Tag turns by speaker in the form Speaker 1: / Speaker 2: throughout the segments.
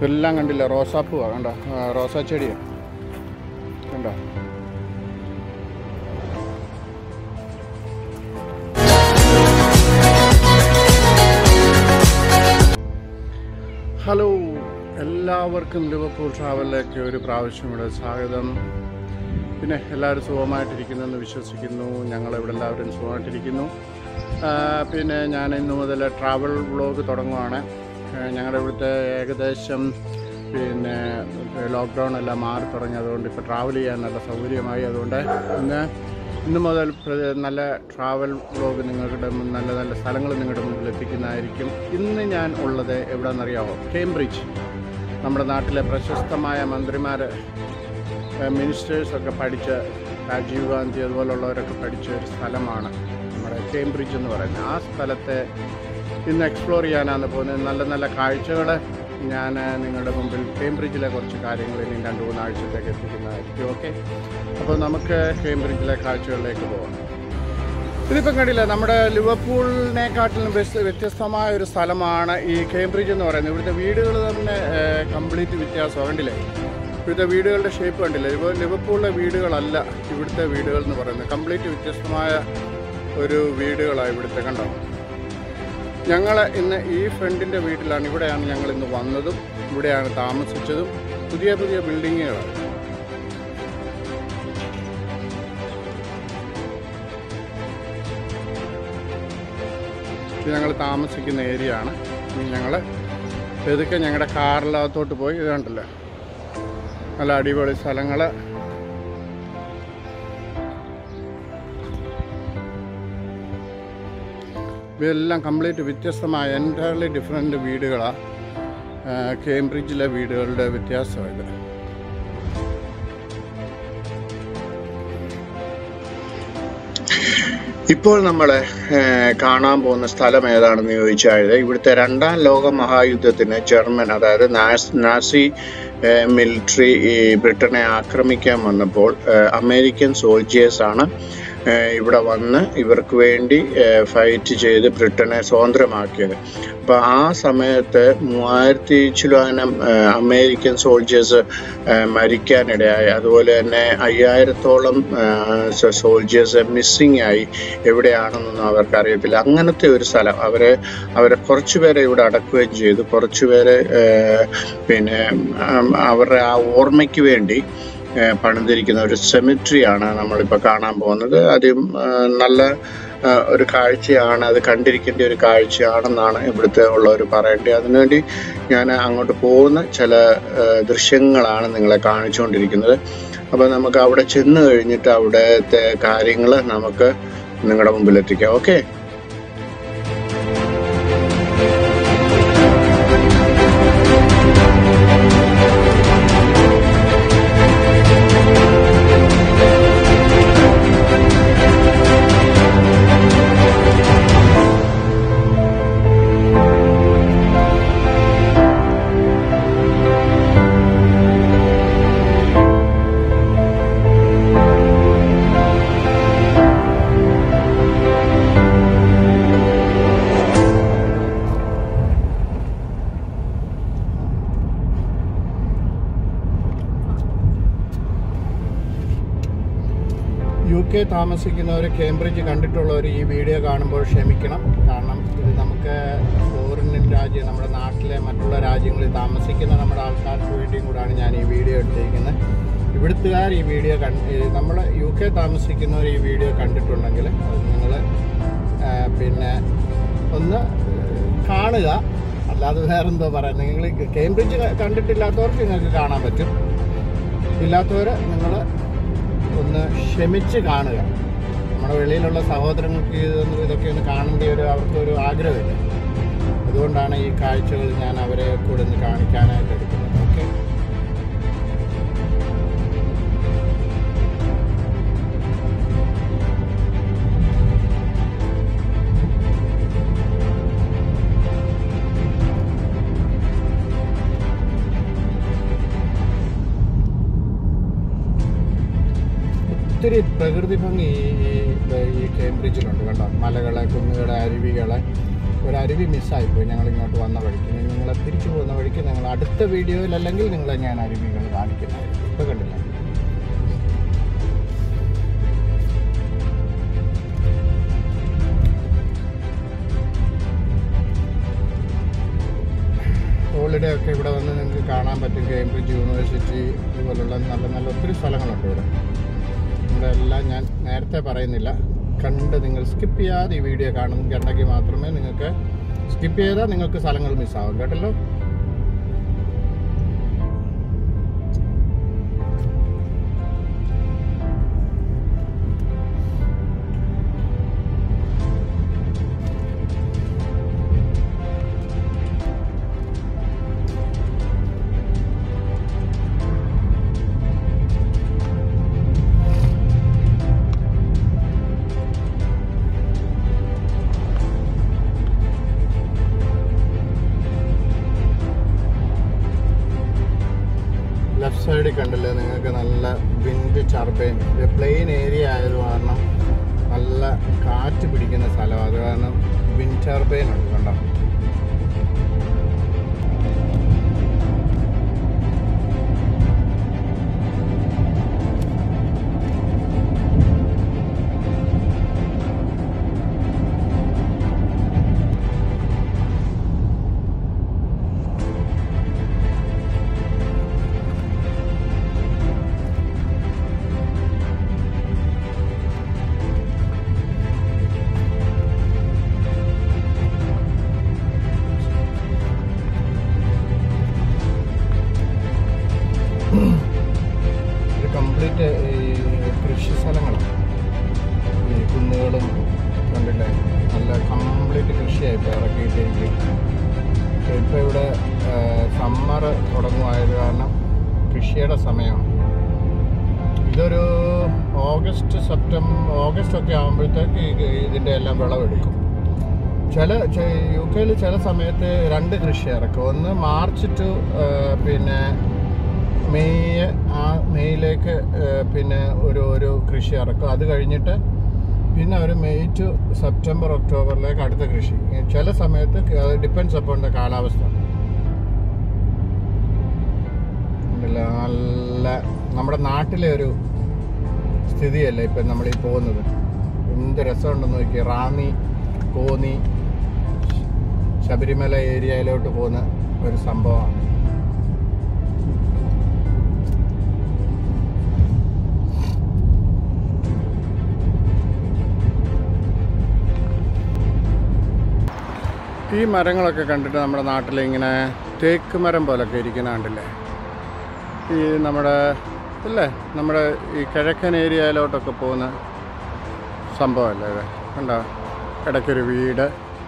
Speaker 1: ഇതെല്ലാം കണ്ടില്ല, റോസാപ്പൂവാണ് കണ്ടോ, റോസാ ചെടിയാണ് കണ്ടോ. ഹലോ, എല്ലാവർക്കും ലിവർപൂൾ ട്രാവലിലേക്ക് ഒരു പ്രാവശ്യം ഇവിടെ സ്വാഗതം. പിന്നെ എല്ലാവരും സുഖമായിട്ടിരിക്കുന്നു എന്ന് വിശ്വസിക്കുന്നു. ഞങ്ങളിവിടെ എല്ലാവരും സുഖമായിട്ടിരിക്കുന്നു. പിന്നെ ഞാൻ ഇന്നു മുതൽ ട്രാവൽ വ്ളോഗ് തുടങ്ങുവാണ്. ഞങ്ങളുടെ ഇവിടുത്തെ ഏകദേശം പിന്നെ ലോക്ക്ഡൗൺ എല്ലാം മാറി തുടങ്ങി. അതുകൊണ്ട് ഇപ്പോൾ ട്രാവൽ ചെയ്യാൻ നല്ല സൗകര്യമായി. അതുകൊണ്ട് ഇന്ന് മുതൽ നല്ല ട്രാവൽ വ്ളോഗ് നിങ്ങളുടെ നല്ല നല്ല സ്ഥലങ്ങൾ നിങ്ങളുടെ മുമ്പിൽ എത്തിക്കുന്നതായിരിക്കും. ഇന്ന് ഞാൻ ഉള്ളത് എവിടെയെന്നറിയാമോ? കേംബ്രിഡ്ജ്. നമ്മുടെ നാട്ടിലെ പ്രശസ്തമായ മന്ത്രിമാർ, മിനിസ്റ്റേഴ്സൊക്കെ പഠിച്ച, രാജീവ് ഗാന്ധി അതുപോലുള്ളവരൊക്കെ പഠിച്ച ഒരു സ്ഥലമാണ് നമ്മുടെ കേംബ്രിഡ്ജ് എന്ന് പറയുന്നത്. ആ സ്ഥലത്തെ ഇന്ന് എക്സ്പ്ലോർ ചെയ്യാനാണ് പോകുന്നത്. നല്ല നല്ല കാഴ്ചകൾ ഞാൻ നിങ്ങളുടെ മുമ്പിൽ കേംബ്രിഡ്ജിലെ കുറച്ച് കാര്യങ്ങൾ ഇനി 2-3 ആഴ്ചത്തേക്ക് എത്തിക്കുന്നതായിരിക്കും. ഓക്കെ, അപ്പോൾ നമുക്ക് കേംബ്രിഡ്ജിലെ കാഴ്ചകളിലേക്ക് പോകാം. ഇതിപ്പം കണ്ടില്ല, നമ്മുടെ ലിവർപൂളിനെക്കാട്ടിലും വ്യത്യസ്തമായ ഒരു സ്ഥലമാണ് ഈ കേംബ്രിഡ്ജ് എന്ന് പറയുന്നത്. ഇവിടുത്തെ വീടുകൾ തന്നെ കംപ്ലീറ്റ് വ്യത്യാസമാണ്. കണ്ടില്ലേ, ഇവിടുത്തെ വീടുകളുടെ ഷേപ്പ് കണ്ടില്ലേ? ലിവർപൂളിലെ വീടുകളല്ല ഇവിടുത്തെ വീടുകൾ എന്ന് പറയുന്നത്. കംപ്ലീറ്റ് വ്യത്യസ്തമായ ഒരു വീടുകളാണ് ഇവിടുത്തെ. കണ്ടോ, ഞങ്ങൾ ഇന്ന് ഈ ഫ്രണ്ടിൻ്റെ വീട്ടിലാണ്. ഇവിടെയാണ് ഞങ്ങൾ ഇന്ന് വന്നതും ഇവിടെയാണ് താമസിച്ചതും. പുതിയ പുതിയ ബിൽഡിങ്ങുകളാണ്. ഇത് ഞങ്ങൾ താമസിക്കുന്ന ഏരിയ ആണ്. ഞങ്ങൾ ഇതൊക്കെ ഞങ്ങളുടെ കാറിനകത്തോട്ട് പോയി. ഇത് കണ്ടല്ലോ, നല്ല അടിപൊളി സ്ഥലങ്ങൾ. ഇവയെല്ലാം കംപ്ലീറ്റ് വ്യത്യസ്തമായ എൻറ്റയർലി ഡിഫറെൻറ്റ് വീടുകളാണ്. കേംബ്രിഡ്ജിലെ വീടുകളുടെ വ്യത്യാസമായത്. ഇപ്പോൾ നമ്മൾ കാണാൻ പോകുന്ന സ്ഥലം ഏതാണെന്ന് ചോദിച്ചാൽ, ഇവിടുത്തെ 2ാം ലോക മഹായുദ്ധത്തിന് ജർമ്മൻ, അതായത് നാസി മിലിറ്ററി ബ്രിട്ടനെ ആക്രമിക്കാൻ വന്നപ്പോൾ അമേരിക്കൻ സോൾജിയേഴ്സാണ് ഇവിടെ വന്ന് ഇവർക്ക് വേണ്ടി ഫൈറ്റ് ചെയ്ത് ബ്രിട്ടനെ സ്വതന്ത്രമാക്കിയത്. അപ്പോൾ ആ സമയത്ത് 3000 ചില്വാനം അമേരിക്കൻ സോൾജേഴ്സ് മരിക്കാനിടയായി. അതുപോലെ തന്നെ 5000-ഓളം സോൾജേഴ്സ് മിസ്സിങ് ആയി. എവിടെയാണെന്നൊന്നും അവർക്കറിയത്തില്ല. അങ്ങനത്തെ ഒരു സ്ഥലം. അവരെ കുറച്ചുപേരെ ഇവിടെ അടക്കുകയും ചെയ്തു. കുറച്ചുപേരെ പിന്നെ അവരുടെ ആ ഓർമ്മയ്ക്ക് വേണ്ടി പണിതിരിക്കുന്ന ഒരു സെമിട്രിയാണ് നമ്മളിപ്പോൾ കാണാൻ പോകുന്നത്. നല്ല ഒരു കാഴ്ചയാണ്. അത് കണ്ടിരിക്കേണ്ട ഒരു കാഴ്ചയാണെന്നാണ് ഇവിടുത്തെ ഉള്ളവർ പറയേണ്ടത്. അതിനുവേണ്ടി ഞാൻ അങ്ങോട്ട് പോകുന്ന ചില ദൃശ്യങ്ങളാണ് നിങ്ങളെ കാണിച്ചുകൊണ്ടിരിക്കുന്നത്. അപ്പോൾ നമുക്ക് അവിടെ ചെന്ന് കഴിഞ്ഞിട്ട് അവിടുത്തെ കാര്യങ്ങൾ നമുക്ക് നിങ്ങളുടെ മുമ്പിൽ എത്തിക്കാം. ഓക്കെ, UK താമസിക്കുന്നവർ, കേംബ്രിഡ്ജ് കണ്ടിട്ടുള്ളവർ ഈ വീഡിയോ കാണുമ്പോൾ ക്ഷമിക്കണം. കാരണം ഇത് നമുക്ക് ഫോറിൻ രാജ്യം, നമ്മുടെ നാട്ടിലെ മറ്റുള്ള രാജ്യങ്ങളിൽ താമസിക്കുന്ന നമ്മുടെ ആൾക്കാർക്ക് വേണ്ടിയും കൂടാണ് ഞാൻ ഈ വീഡിയോ എടുത്തിരിക്കുന്നത്. ഇവിടുത്തുകാർ ഈ വീഡിയോ നമ്മൾ UK താമസിക്കുന്നവർ ഈ വീഡിയോ കണ്ടിട്ടുണ്ടെങ്കിൽ നിങ്ങൾ പിന്നെ ഒന്ന് കാണുക. അല്ലാതെ വേറെന്തോ പറയാം. നിങ്ങൾ കേംബ്രിഡ്ജ് കണ്ടിട്ടില്ലാത്തവർക്ക് നിങ്ങൾക്ക് കാണാൻ പറ്റും. ഇല്ലാത്തവർ നിങ്ങൾ ഒന്ന് ക്ഷമിച്ച് കാണുക. നമ്മുടെ വെളിയിലുള്ള സഹോദരങ്ങൾക്ക് ഇതൊക്കെ ഒന്ന് കാണേണ്ട അവർക്കൊരു ആഗ്രഹമില്ല. അതുകൊണ്ടാണ് ഈ കാഴ്ചകൾ ഞാൻ അവരെ കൂടെ ഒന്ന് കാണിക്കാനായിട്ട് എടുക്കുന്നത്. ഓക്കെ, ഒത്തിരി പ്രകൃതി ഭംഗി ഈ കേംബ്രിഡ്ജിലുണ്ട്. കണ്ടോ, മലകളെ, കുന്നുകളെ, അരുവികളെ, ഒരു അരുവി മിസ്സായിപ്പോയി ഞങ്ങൾ ഇങ്ങോട്ട് വന്ന വഴിക്ക്. നിങ്ങളെ തിരിച്ചു പോകുന്ന വഴിക്ക് നിങ്ങൾ അടുത്ത വീഡിയോയിൽ അല്ലെങ്കിൽ നിങ്ങളെ ഞാൻ അരുവികൾ കാണിക്കുന്നതായിരിക്കും. ഇപ്പോൾ കണ്ടില്ല. ഹോളിഡേ ഒക്കെ ഇവിടെ വന്ന് നിങ്ങൾക്ക് കാണാൻ പറ്റും. കേംബ്രിഡ്ജ് യൂണിവേഴ്സിറ്റി ഇതുപോലുള്ള നല്ല നല്ല ഒത്തിരി സ്ഥലങ്ങളുണ്ട് ഇവിടെ. ഇവിടെ എല്ലാം ഞാൻ നേരത്തെ പറയുന്നില്ല, കണ്ട് നിങ്ങൾ സ്കിപ്പ് ചെയ്യാതെ ഈ വീഡിയോ കാണുന്നുണ്ടെങ്കിൽ മാത്രമേ നിങ്ങൾക്ക്, സ്കിപ്പ് ചെയ്താൽ നിങ്ങൾക്ക് സ്ഥലങ്ങൾ മിസ്സാവും കേട്ടല്ലോ. ലെഫ്റ്റ് സൈഡിൽ കണ്ടില്ലേ നിങ്ങൾക്ക് നല്ല വിൻഡ് ടർബൈൻ. ഇത് പ്ലെയിൻ ഏരിയ ആയത് കാരണം നല്ല കാറ്റ് പിടിക്കുന്ന സ്ഥലം. അത് കാരണം വിൻഡ് ടർബൈൻ ഉണ്ട് കണ്ടോ. ഇത് കംപ്ലീറ്റ് ഈ കൃഷി സ്ഥലങ്ങളാണ്. ഈ കുന്നുകളും കണ്ടില്ലേ, നല്ല കംപ്ലീറ്റ് കൃഷിയായിപ്പോൾ ഇറക്കിയിട്ടിരിക്കും. ഇപ്പോൾ ഇവിടെ സമ്മർ തുടങ്ങുമായത് കാരണം കൃഷിയുടെ സമയമാണ്. ഇതൊരു ഓഗസ്റ്റ് ഒക്കെ ആകുമ്പോഴത്തേക്ക് ഇതിൻ്റെ എല്ലാം വിളവെടുക്കും. യു കെയിൽ ചില സമയത്ത് 2 കൃഷി ഇറക്കും. ഒന്ന് മാർച്ച് ടു പിന്നെ മെയ്യിലേക്ക് പിന്നെ ഒരു കൃഷി ഇറക്കും. അത് കഴിഞ്ഞിട്ട് പിന്നെ അവർ മെയ് ടു സെപ്റ്റംബർ ഒക്ടോബറിലേക്ക് അടുത്ത കൃഷി. ചില സമയത്ത് ഡിപ്പെൻഡ്സ് അപ്പോൺ കാലാവസ്ഥ. നല്ല നമ്മുടെ നാട്ടിലെ ഒരു സ്ഥിതിയല്ലേ ഇപ്പം നമ്മളീ പോകുന്നത്. എന്ത് രസമുണ്ടെന്ന് നോക്കി. റാന്നി, കോന്നി, ശബരിമല ഏരിയയിലോട്ട് പോകുന്ന ഒരു സംഭവമാണ്. ഈ മരങ്ങളൊക്കെ കണ്ടിട്ട് നമ്മുടെ നാട്ടിൽ ഇങ്ങനെ തേക്ക് മരം പോലൊക്കെ ഇരിക്കുന്ന കണ്ടില്ലേ. ഈ നമ്മുടെ ഈ കിഴക്കൻ ഏരിയയിലോട്ടൊക്കെ പോകുന്ന സംഭവമല്ലേ ഇത്. കണ്ടോ, ഇടയ്ക്കൊരു വീട്.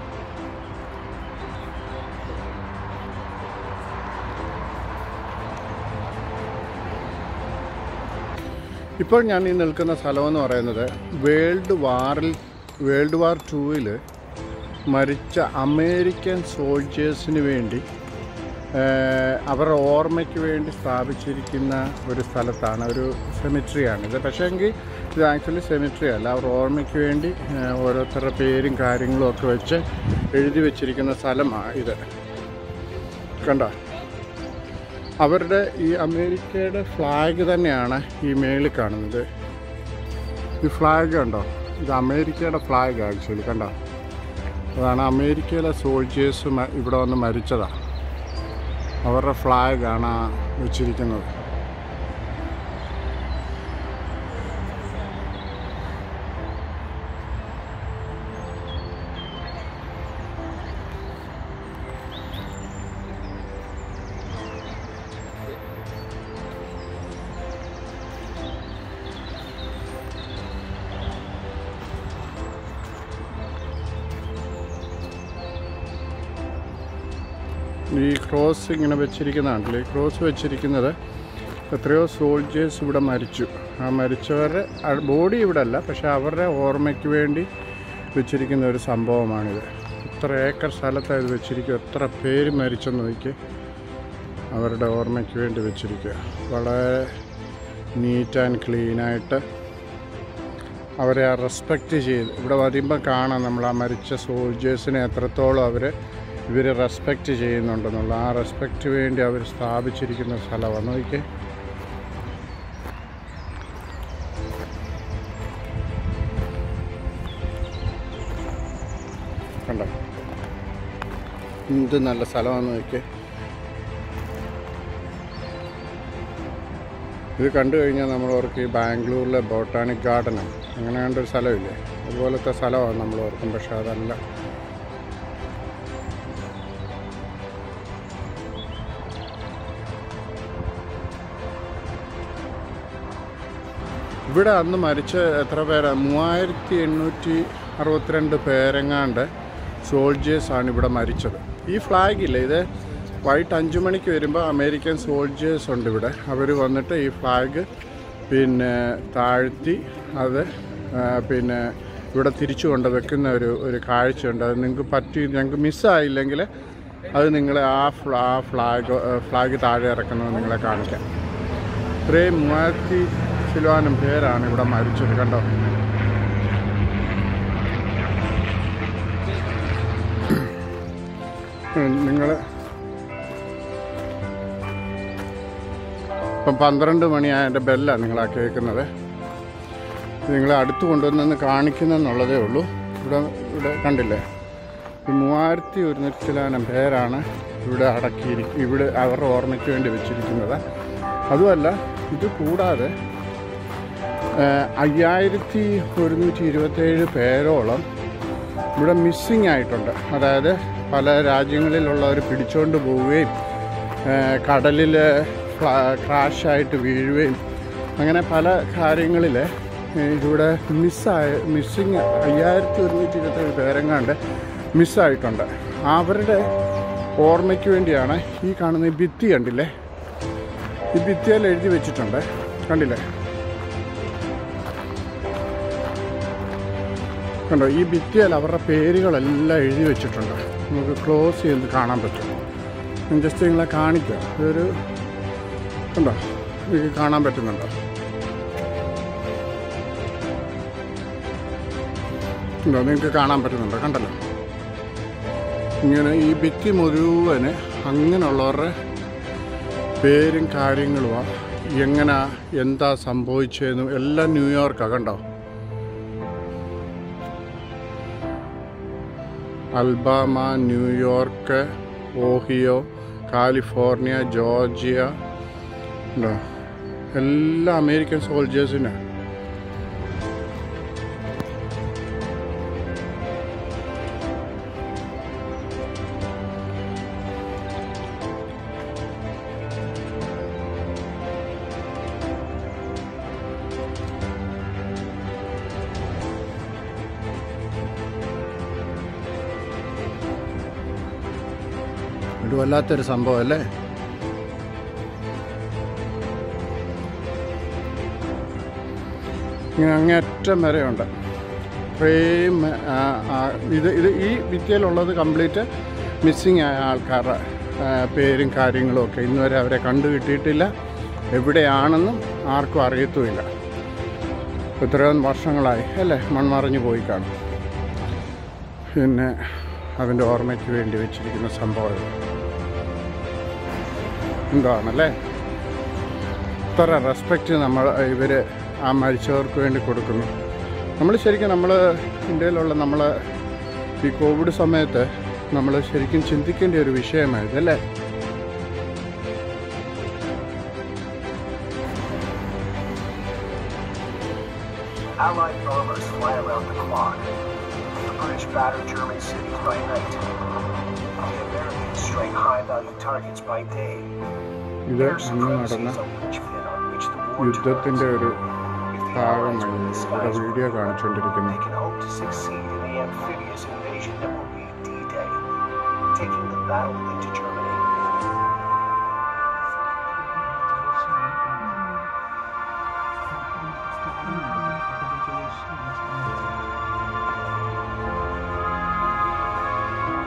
Speaker 1: ഇപ്പോൾ ഞാൻ ഈ നിൽക്കുന്ന സ്ഥലമെന്ന് പറയുന്നത് വേൾഡ് വാർ 2 മരിച്ച അമേരിക്കൻ സോൾജേഴ്സിന് വേണ്ടി അവരുടെ ഓർമ്മയ്ക്ക് വേണ്ടി സ്ഥാപിച്ചിരിക്കുന്ന ഒരു സ്ഥലത്താണ്, ഒരു സെമിട്രിയാണിത്. പക്ഷേ എങ്കിൽ ഇത് ആക്ച്വലി സെമിട്രി അല്ല, അവരുടെ ഓർമ്മയ്ക്ക് വേണ്ടി ഓരോരുത്തരുടെ പേരും കാര്യങ്ങളും ഒക്കെ വെച്ച് എഴുതി വച്ചിരിക്കുന്ന സ്ഥലമാണ് ഇത്. കണ്ടോ, അവരുടെ ഈ അമേരിക്കയുടെ ഫ്ലാഗ് തന്നെയാണ് ഈ മേളിൽ കാണുന്നത്. ഈ ഫ്ലാഗ് കണ്ടോ, ഇത് അമേരിക്കയുടെ ഫ്ലാഗ് ആക്ച്വലി. കണ്ടോ, അതാണ് അമേരിക്കയിലെ സോൾജേഴ്സ് ഇവിടെ വന്ന് മരിച്ചതാണ്. അവരുടെ ഫ്ലാഗാണ് വെച്ചിരിക്കുന്നത്. ഈ ക്രോസ് ഇങ്ങനെ വെച്ചിരിക്കുന്നതാണല്ലോ. ഈ ക്രോസ് വെച്ചിരിക്കുന്നത് എത്രയോ സോൾജേഴ്സ് ഇവിടെ മരിച്ചു. ആ മരിച്ചവരുടെ ബോഡി ഇവിടെ അല്ല, പക്ഷെ അവരുടെ ഓർമ്മയ്ക്ക് വേണ്ടി വെച്ചിരിക്കുന്ന ഒരു സംഭവമാണിത്. എത്ര ഏക്കർ സ്ഥലത്താണ് ഇത് വെച്ചിരിക്കുക. എത്ര പേര് മരിച്ചെന്ന് നോക്കി. അവരുടെ ഓർമ്മയ്ക്ക് വേണ്ടി വെച്ചിരിക്കുക. വളരെ നീറ്റ് ആൻഡ് ക്ലീനായിട്ട് അവരെ റെസ്പെക്റ്റ് ചെയ്ത് ഇവിടെ വരുമ്പോൾ കാണാം നമ്മൾ ആ മരിച്ച സോൾജേഴ്സിനെ എത്രത്തോളം ഇവർ റെസ്പെക്റ്റ് ചെയ്യുന്നുണ്ടെന്നുള്ള ആ റെസ്പെക്റ്റ് വേണ്ടി അവർ സ്ഥാപിച്ചിരിക്കുന്ന സ്ഥലമാണ്. നോക്കിയേ, കണ്ടോ എന്ത് നല്ല സ്ഥലമാണെന്ന് നോക്കിയേ. ഇത് കണ്ടു കഴിഞ്ഞാൽ നമ്മൾ ഓർക്കും ഈ ബാംഗ്ലൂരിലെ ബോട്ടാണിക് ഗാർഡനാണ്, അങ്ങനെ കണ്ടൊരു സ്ഥലമില്ലേ, അതുപോലത്തെ സ്ഥലമാണ് നമ്മൾ ഓർക്കും. പക്ഷെ അതല്ല. ഇവിടെ അന്ന് മരിച്ച എത്ര പേരാണ്, 3862 പേരെങ്ങാണ്ട് സോൾജേഴ്സാണ് ഇവിടെ മരിച്ചത്. ഈ ഫ്ലാഗില്ലേ, ഇത് വൈകിട്ട് 5 മണിക്ക് വരുമ്പോൾ അമേരിക്കൻ സോൾജേഴ്സ് ഉണ്ട് ഇവിടെ. അവർ വന്നിട്ട് ഈ ഫ്ലാഗ് താഴ്ത്തി അത് ഇവിടെ തിരിച്ചു കൊണ്ട് വെക്കുന്ന ഒരു കാഴ്ചയുണ്ട്. അത് നിങ്ങൾക്ക് ഞങ്ങൾക്ക് മിസ്സായില്ലെങ്കിൽ അത് നിങ്ങളെ ആ ഫ്ലാഗ് താഴെ ഇറക്കുന്നത് നിങ്ങളെ കാണിക്കാം. ഇത്രയും 3000 ചിലവാനും പേരാണ് ഇവിടെ മരിച്ചത്. കണ്ടോ, നിങ്ങൾ ഇപ്പം 12 മണിയായതിൻ്റെ ബെല്ലാണ് നിങ്ങളാ കേൾക്കുന്നത്. നിങ്ങളെ അടുത്ത് കൊണ്ടുവന്ന് കാണിക്കുന്നെന്നുള്ളതേ ഉള്ളൂ. ഇവിടെ കണ്ടില്ലേ, 3100 ചിലവാനും പേരാണ് ഇവിടെ ഇവിടെ അവരുടെ ഓർമ്മയ്ക്ക് വേണ്ടി വെച്ചിരിക്കുന്നത്. അതുമല്ല, ഇത് കൂടാതെ 5127 പേരോളം ഇവിടെ മിസ്സിങ് ആയിട്ടുണ്ട്. അതായത് പല രാജ്യങ്ങളിലുള്ളവർ പിടിച്ചുകൊണ്ട് പോവുകയും കടലിൽ ക്രാഷായിട്ട് വീഴുകയും അങ്ങനെ പല കാര്യങ്ങളിൽ ഇവിടെ മിസ്സിങ് 5127 പേരെങ്ങാണ്ട് മിസ്സായിട്ടുണ്ട്. അവരുടെ ഓർമ്മയ്ക്ക് വേണ്ടിയാണ് ഈ കാണുന്ന ഈ ഭിത്തി കണ്ടില്ലേ, ഈ ഭിത്തിയിൽ എഴുതി വെച്ചിട്ടുണ്ട്. കണ്ടില്ലേ, കണ്ടോ, ഈ ഭിത്തിയിൽ അവരുടെ പേരുകളെല്ലാം എഴുതി വെച്ചിട്ടുണ്ട്. നമുക്ക് ക്ലോസ് ചെയ്ത് കാണാൻ പറ്റും. ഞാൻ ജസ്റ്റ് നിങ്ങളെ കാണിക്കുക. ഇതൊരു കണ്ടോ, നിങ്ങൾക്ക് കാണാൻ പറ്റുന്നുണ്ടോ? ഉണ്ടോ, നിങ്ങൾക്ക് കാണാൻ പറ്റുന്നുണ്ടോ? കണ്ടല്ലോ, ഇങ്ങനെ ഈ ഭിത്തി മുഴുവന് അങ്ങനെയുള്ളവരുടെ പേരും കാര്യങ്ങളുമാണ്. എന്താ സംഭവിച്ചതെന്നും എല്ലാം ന്യൂയോർക്കാണ്. കണ്ടോ, Alabama, New York, Ohio, California, Georgia, ഉണ്ടോ, എല്ലാ അമേരിക്കൻ സോൾജേഴ്സിനാണ്. ഇത് വല്ലാത്തൊരു സംഭവം അല്ലേ? ഇങ്ങനെ അങ്ങേറ്റം വരെയുണ്ട്. ഇത്രയും ഈ ഭിത്തിയിലുള്ളത് കംപ്ലീറ്റ് മിസ്സിങ് ആയ ആൾക്കാരുടെ പേരും കാര്യങ്ങളും ഒക്കെ ഇന്നുവരെ അവരെ കണ്ടു കിട്ടിയിട്ടില്ല. എവിടെയാണെന്നും ആർക്കും അറിയത്തുമില്ല. ഇത്രയും വർഷങ്ങളായി അല്ലേ മൺമറഞ്ഞു പോയി കാണും. പിന്നെ അതിൻ്റെ ഓർമ്മയ്ക്ക് വേണ്ടി വെച്ചിരിക്കുന്ന സംഭവം എന്താണല്ലേ? ഇത്ര റെസ്പെക്റ്റ് ഇവർ ആ മരിച്ചവർക്ക് വേണ്ടി കൊടുക്കുന്നു. ശരിക്കും ഇന്ത്യയിലുള്ള ഈ കോവിഡ് സമയത്ത് നമ്മൾ ശരിക്കും ചിന്തിക്കേണ്ട ഒരു വിഷയമായത് അല്ലേ?
Speaker 2: Allied bombers fly around the clock. The British batter German cities by night. The Americans strike high-value targets by day.
Speaker 1: Air supremacy is a linchpin on which the war turns. If the Allies win the skies, they can hope to succeed in the amphibious invasion that will be D-Day, taking the battle into Germany.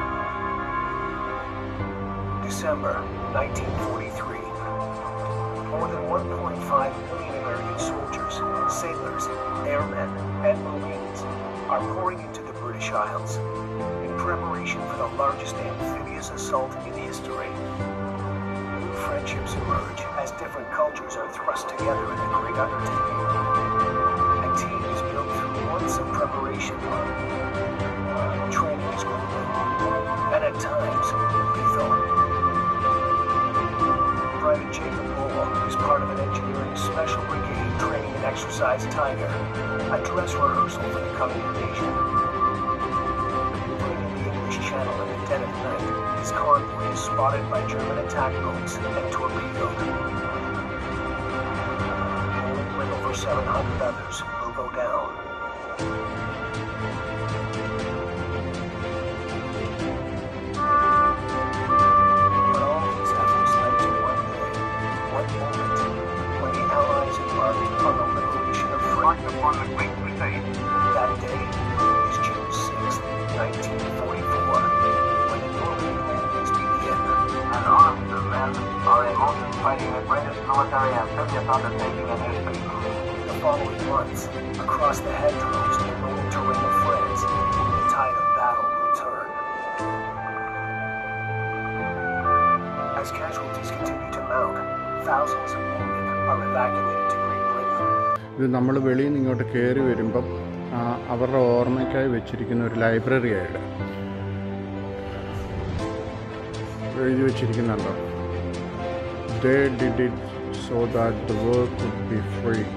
Speaker 1: December 1943.
Speaker 2: more than 1.5 million American soldiers, sailors, airmen, and Marines are pouring into the British Isles in preparation for the largest amphibious assault in history. New friendships emerge as different cultures are thrust together in the great undertaking. A team is built through months of preparation. Training is grueling, and at times, lethal. Private Jacob Lowell is part of an engineering special brigade training in Exercise Tiger, a dress rehearsal for the coming invasion. Maneuvering in the English Channel in the dead of night, his convoy is spotted by German attack boats and torpedoed. Lowell, with over 700 others, will go down. That day is June 6th, 1944, when the Normandy landings begin.
Speaker 3: An army of men are in motion fighting the greatest military amphibious undertaking in history.
Speaker 2: In the following months, across the hedgerows and rolling terrain of France, the tide of battle will turn. As casualties continue to mount, thousands of wounded are evacuated to Great Britain.
Speaker 1: ഇത് നമ്മൾ വെളിയിൽ നിന്ന് ഇങ്ങോട്ട് കയറി വരുമ്പം അവരുടെ ഓർമ്മയ്ക്കായി വെച്ചിരിക്കുന്ന ഒരു ലൈബ്രറി ആയിട്ട് എഴുതി വെച്ചിരിക്കുന്നുണ്ടോ. They did it so that the world could be free.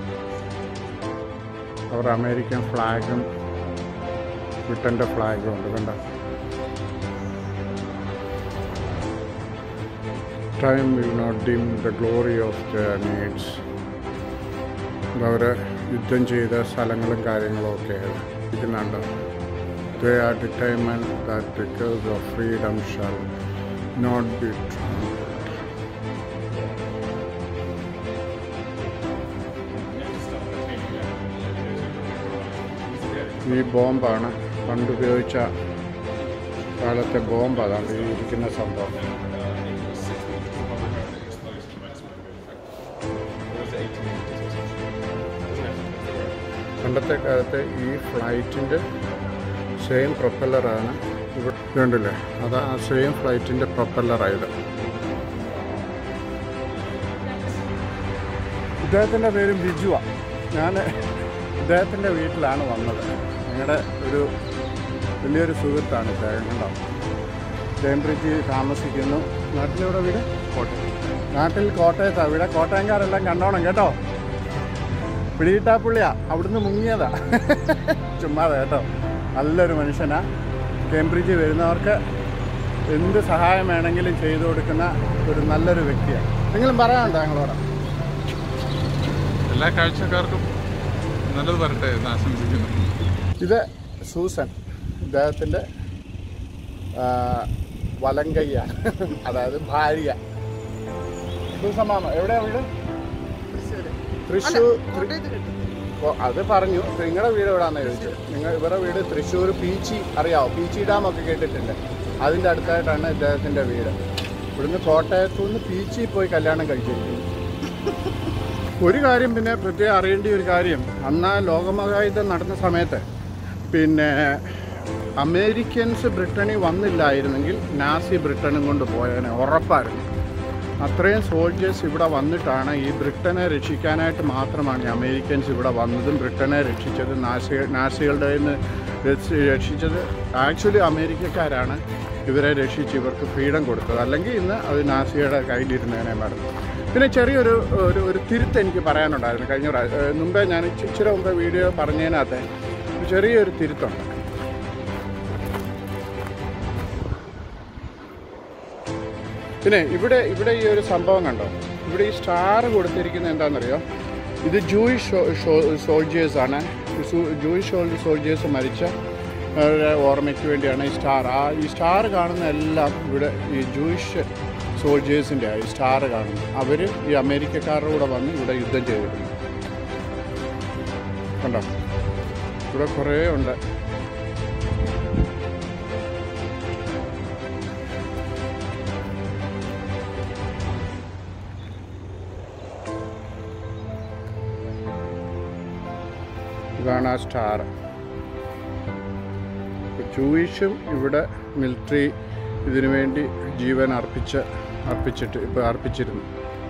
Speaker 1: അവർ അമേരിക്കൻ ഫ്ലാഗും ബ്രിട്ടൻ്റെ ഫ്ലാഗും ഉണ്ട് കണ്ട. Time will not dim the glory of their needs. അവർ യുദ്ധം ചെയ്ത സ്ഥലങ്ങളും കാര്യങ്ങളും ഒക്കെ ഇരിക്കുന്നുണ്ട്. They are determined that the curse of freedom shall not be trampled. ഈ ബോംബാണ് പണ്ടുപയോഗിച്ച കാലത്തെ ബോംബ്. അതാണ് ഈ ഇരിക്കുന്ന സംഭവം. പണ്ടത്തെ കാലത്തെ ഈ ഫ്ലൈറ്റിൻ്റെ സെയിം പ്രൊപ്പല്ലറാണ് ഇവിടെ കണ്ടില്ലേ. അത് ആ സെയിം ഫ്ലൈറ്റിൻ്റെ പ്രൊപ്പല്ലറായത്. ഇദ്ദേഹത്തിൻ്റെ പേരും ബിജുവാണ്. ഞാൻ ഇദ്ദേഹത്തിൻ്റെ വീട്ടിലാണ് വന്നത്. ഞങ്ങളുടെ ഒരു വലിയൊരു സുഹൃത്താണ് ഇദ്ദേഹം. ഉണ്ടാവും കേംബ്രിഡ്ജിൽ താമസിക്കുന്നു. നാട്ടിലെവിടെ വീട്? കോട്ടയം. നാട്ടിൽ കോട്ടയത്താണ് വീട്. കോട്ടയംകാരെല്ലാം കണ്ടോണം കേട്ടോ. പിടികിട്ടാപ്പുള്ളിയാ, അവിടുന്ന് മുങ്ങിയതാ. ചുമ്മാതെ കേട്ടോ. നല്ലൊരു മനുഷ്യനാ. കേംബ്രിഡ്ജിൽ വരുന്നവർക്ക് എന്ത് സഹായം വേണമെങ്കിലും ചെയ്തു കൊടുക്കുന്ന ഒരു നല്ലൊരു വ്യക്തിയാണ്. നിങ്ങളും പറയാനുണ്ടോ ഞങ്ങളോട്?
Speaker 4: എല്ലാ കാഴ്ചക്കാർക്കും നല്ലത് വരട്ടെ എന്ന് ആശംസിക്കുന്നു.
Speaker 1: ഇത് സൂസൻ, ഇദ്ദേഹത്തിൻ്റെ വലങ്കയ്യാണ്, അതായത് ഭാര്യ. സൂസമാമ എവിടെയാണ് വീട്? തൃശ്ശൂർ. അത് പറഞ്ഞു. നിങ്ങളുടെ വീട് എവിടെയാണെന്ന് ചോദിച്ചു. ഇവരുടെ വീട് തൃശ്ശൂർ പീച്ചി, അറിയാമോ? പീച്ചി ഡാമൊക്കെ കേട്ടിട്ടുണ്ട്. അതിൻ്റെ അടുത്തായിട്ടാണ് ഇദ്ദേഹത്തിൻ്റെ വീട്. ഇവിടുന്ന് കോട്ടയത്തു നിന്ന് പീച്ചി പോയി കല്യാണം കഴിച്ചിരിക്കുന്നു. ഒരു കാര്യം പിന്നെ പ്രത്യേകം അറിയേണ്ട ഒരു കാര്യം, അന്ന് ലോകമഹായുദ്ധം നടന്ന സമയത്ത് പിന്നെ അമേരിക്കൻസ് ബ്രിട്ടനിൽ വന്നില്ലായിരുന്നെങ്കിൽ നാസി ബ്രിട്ടനും കൊണ്ട് പോയതിനെ ഉറപ്പായിരുന്നു. അത്രയും സോൾജേഴ്സ് ഇവിടെ വന്നിട്ടാണ് ഈ ബ്രിട്ടനെ രക്ഷിക്കാനായിട്ട് മാത്രമാണ് ഈ അമേരിക്കൻസ് ഇവിടെ വന്നതും ബ്രിട്ടനെ രക്ഷിച്ചത്. നാസികളുടെ നിന്ന് രക്ഷിച്ചത് ആക്ച്വലി അമേരിക്കക്കാരാണ് ഇവരെ രക്ഷിച്ച് ഇവർക്ക് ഫ്രീഡം കൊടുത്തത്. അല്ലെങ്കിൽ ഇന്ന് അത് നാസിയുടെ കയ്യിലിരുന്നതിനെ മറന്നു. പിന്നെ ചെറിയൊരു ഒരു തിരുത്ത് എനിക്ക് പറയാനുണ്ടായിരുന്നു. കഴിഞ്ഞ മുമ്പേ ഞാൻ ഇച്ചിരി മുമ്പേ വീഡിയോ പറഞ്ഞതിനകത്ത് ചെറിയൊരു തിരുത്തുണ്ട്. പിന്നെ ഇവിടെ ഈ ഒരു സംഭവം കണ്ടോ? ഇവിടെ ഈ സ്റ്റാർ കൊടുത്തിരിക്കുന്നത് എന്താണെന്നറിയോ? ഇത് ജൂയിഷ് സോൾജേഴ്സാണ്. ജൂയിഷ് സോൾജേഴ്സ് മരിച്ച ഓർമ്മയ്ക്ക് വേണ്ടിയാണ് ഈ സ്റ്റാർ. ഈ സ്റ്റാർ കാണുന്ന എല്ലാം ഇവിടെ ഈ ജൂയിഷ് സോൾജേഴ്സിൻ്റെ ഈ സ്റ്റാർ കാണുന്നു. അവർ ഈ അമേരിക്കക്കാരുടെ കൂടെ വന്ന് ഇവിടെ യുദ്ധം ചെയ്തിരുന്നു. കണ്ടോ? ഇവിടെ കുറേ ഉണ്ട്. അതാണ് ആ സ്റ്റാർ. ജൂയിഷും ഇവിടെ മിലിറ്ററി ഇതിനു വേണ്ടി ജീവൻ അർപ്പിച്ചിരുന്നു.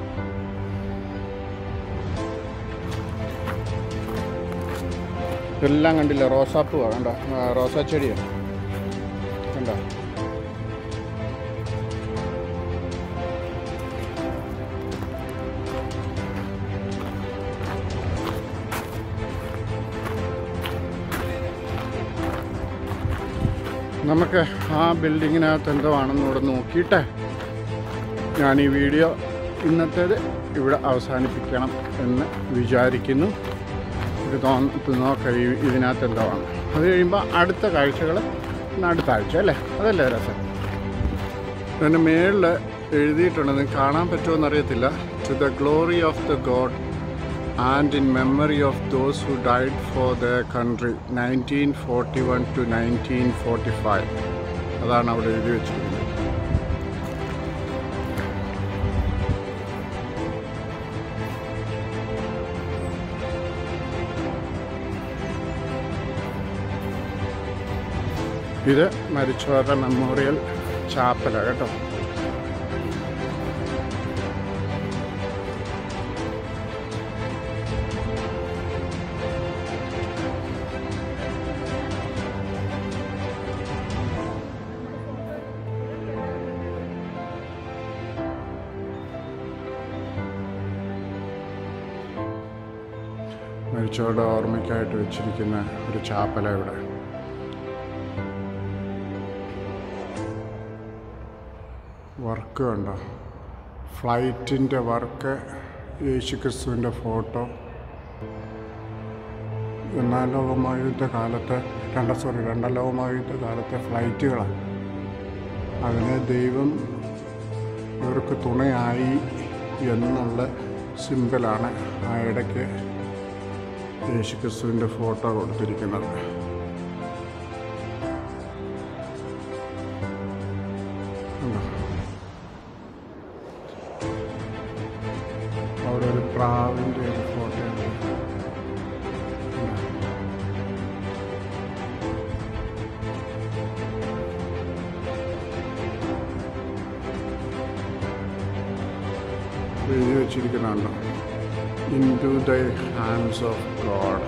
Speaker 1: ഇതെല്ലാം കണ്ടില്ല, റോസാപ്പൂവാ കണ്ടോ, റോസാ ചെടിയാണ് കണ്ടോ. നമുക്ക് ആ ബിൽഡിങ്ങിനകത്ത് എന്തോ ആണെന്ന് ഇവിടെ നോക്കിയിട്ട് ഞാൻ ഈ വീഡിയോ ഇന്നത്തേത് ഇവിടെ അവസാനിപ്പിക്കണം എന്ന് വിചാരിക്കുന്നു. ഇത് നോക്കാം ഇതിനകത്ത് എന്തോ ആണ്. അത് കഴിയുമ്പോൾ അടുത്ത കാഴ്ചകൾ അടുത്ത ആഴ്ച അല്ലേ, അതല്ലേ രസം. അതിൻ്റെ മേളിൽ എഴുതിയിട്ടുണ്ടെന്ന് കാണാൻ പറ്റുമോ എന്നറിയത്തില്ല. To the glory of the God and in memory of those who died for their country 1941 to 1945. അതാണ് അവിടെ എഴുതി വെച്ചിരിക്കുന്നത്. ഇത് മരിച്ചവരുടെ മെമ്മോറിയൽ ചാപ്പലാണ് കേട്ടോ. മരിച്ചവരുടെ ഓർമ്മയ്ക്കായിട്ട് വെച്ചിരിക്കുന്ന ഒരു ചാപ്പല ഇവിടെ. വർക്ക് കണ്ടോ, ഫ്ലൈറ്റിൻ്റെ വർക്ക്, യേശുക്രിസ്തുവിൻ്റെ ഫോട്ടോ. രണ്ടാം ലോകമഹായുദ്ധകാലത്തെ ഫ്ലൈറ്റുകളാണ്. അതിന് ദൈവം ഇവർക്ക് തുണയായി എന്നുള്ള സിമ്പിളാണ് ആ ഇടയ്ക്ക് യേശുക്രിസ്തുവിൻ്റെ ഫോട്ടോ കൊടുത്തിരിക്കുന്നത്. അവിടെ ഒരു പ്രാവിൻ്റെ ഒരു ഫോട്ടോ ഉണ്ട്. എഴുതി വെച്ചിരിക്കുന്നുണ്ടോ, into the hands of God.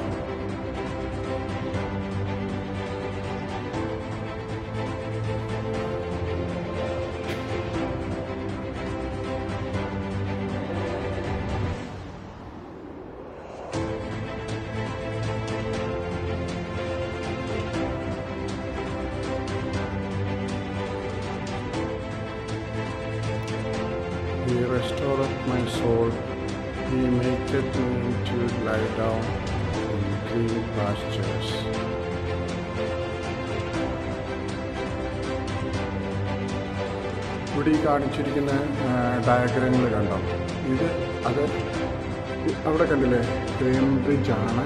Speaker 1: He restoreth my soul. He maketh me to lie down in green pastures. ഇവിടെ ഈ കാണിച്ചിരിക്കുന്ന ഡയഗ്രങ്ങൾ കണ്ടോ, അത് അവിടെ കണ്ടില്ലേ, കേംബ്രിഡ്ജാണ്.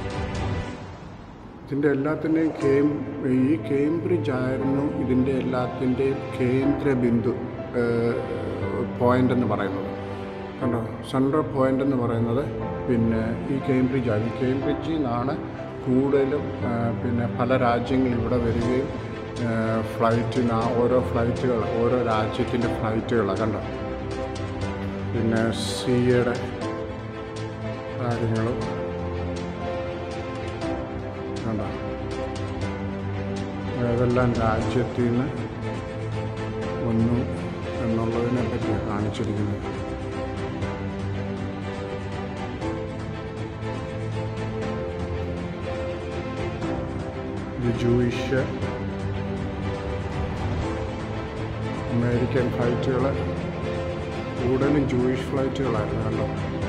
Speaker 1: ഇതിൻ്റെ എല്ലാത്തിൻ്റെയും ഈ കേംബ്രിഡ്ജ് ആയിരുന്നു ഇതിൻ്റെ എല്ലാത്തിൻ്റെയും കേന്ദ്ര ബിന്ദു പോയിൻ്റ് എന്ന് പറയുന്നത് കണ്ടോ. സെൻട്രൽ പോയിൻ്റ് എന്ന് പറയുന്നത് പിന്നെ ഈ കേംബ്രിഡ്ജാണ്. ഈ കേംബ്രിഡ്ജിൽ നിന്നാണ് കൂടുതലും പിന്നെ പല രാജ്യങ്ങൾ ഇവിടെ വരികയും ഫ്ലൈറ്റിന് ഓരോ രാജ്യത്തിൻ്റെ ഫ്ലൈറ്റുകളാണ് കണ്ടോ. പിന്നെ സിയുടെ കാര്യങ്ങളും കണ്ടോ. ഏതെല്ലാം രാജ്യത്തിൽ നിന്ന് വന്നു എന്നുള്ളതിനെ പറ്റിയാണ് കാണിച്ചിരിക്കുന്നത്. ജൂയിഷ് അമേരിക്കൻ ഫ്ലൈറ്റുകൾ കൂടുതലും ജൂയിഷ് ഫ്ലൈറ്റുകളായിരുന്നു കണ്ടോ.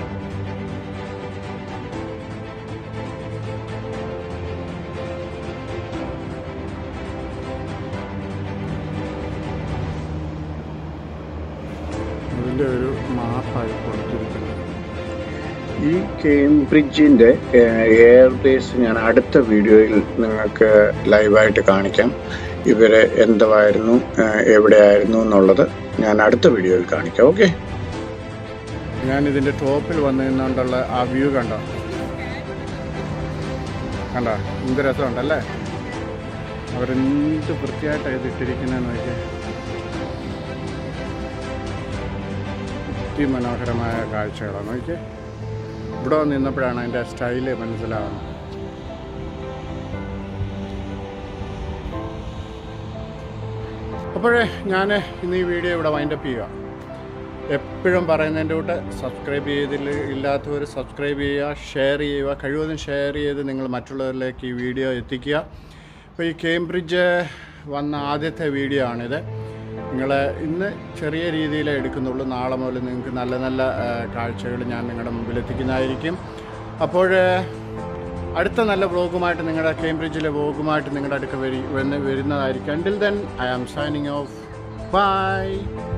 Speaker 1: അതിൻ്റെ ഒരു മാപ്പായി കൊടുത്തിരിക്കുന്നത്. ഈ കേംബ്രിഡ്ജിൻ്റെ എയർ ബേസ് ഞാൻ അടുത്ത വീഡിയോയിൽ നിങ്ങൾക്ക് ലൈവായിട്ട് കാണിക്കാം. ഇവർ എന്തായിരുന്നു എവിടെയായിരുന്നു എന്നുള്ളത് ഞാൻ അടുത്ത വീഡിയോയിൽ കാണിക്കാം. ഓക്കെ, ഞാനിതിൻ്റെ ടോപ്പിൽ വന്നു നിന്നുകൊണ്ടുള്ള ആ വ്യൂ കണ്ടോ. കണ്ടോ എന്ത് രസമുണ്ടല്ലേ, അവരെന്ത് വൃത്തിയായിട്ടാണ് ഇതിട്ടിരിക്കുന്നതെന്ന് നോക്കി. അതിമനോഹരമായ കാഴ്ചകളാണ് നോക്കി. ഇവിടെ വന്ന് നിന്നപ്പോഴാണ് അതിൻ്റെ സ്റ്റൈല് മനസ്സിലാവുന്നത്. അപ്പോഴേ ഞാൻ ഇന്ന് ഈ വീഡിയോ ഇവിടെ വൈൻഡപ്പ് ചെയ്യുക. എപ്പോഴും പറയുന്നതിൻ്റെ കൂടെ സബ്സ്ക്രൈബ് ഇല്ലാത്തവർ സബ്സ്ക്രൈബ് ചെയ്യുക, ഷെയർ ചെയ്യുക, കഴിവതും ഷെയർ ചെയ്ത് നിങ്ങൾ മറ്റുള്ളവരിലേക്ക് ഈ വീഡിയോ എത്തിക്കുക. അപ്പോൾ ഈ കേംബ്രിഡ്ജ് വന്ന ആദ്യത്തെ വീഡിയോ ആണിത്. നിങ്ങൾ ഇന്ന് ചെറിയ രീതിയിലേ എടുക്കുന്നുള്ളൂ. നാളെ മുതൽ നിങ്ങൾക്ക് നല്ല നല്ല കാഴ്ചകൾ ഞാൻ നിങ്ങളുടെ മുമ്പിൽ എത്തിക്കുന്നതായിരിക്കും. അപ്പോൾ അടുത്ത നല്ല വ്ളോഗുമായിട്ട്, നിങ്ങളുടെ കേംബ്രിഡ്ജിലെ വ്ളോഗുമായിട്ട് നിങ്ങളുടെ അടുക്ക വരുന്നതായിരിക്കും. Until then I am signing off. By.